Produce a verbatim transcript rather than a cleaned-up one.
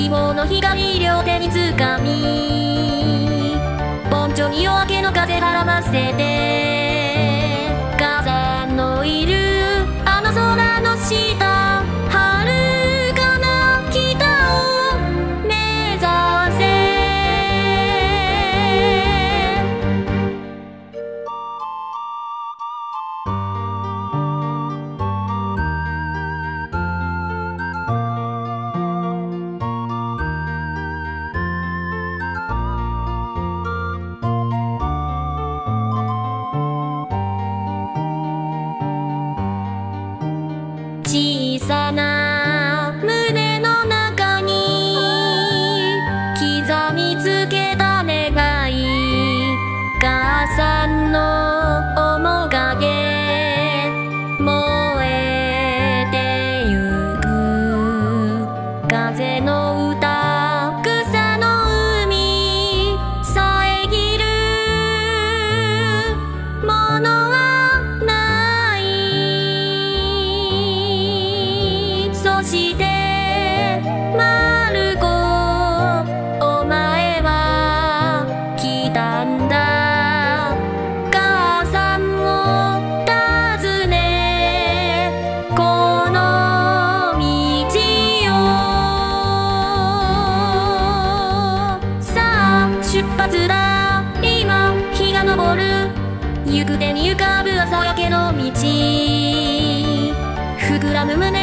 希望の光両手につかみ、ポンチョに夜明けの風払わせて、火山のいるあの空の下、遥かな北を目指せ。小さな胸の中に刻みつけた願い、母さんの面影燃えてゆく。風の歌、草の海遮るものはない。そしてマルコ、お前は来たんだ。母さんを訪ねこの道を。さあ出発だ、今日が昇る。行く手に浮かぶ朝焼けの道、膨らむ胸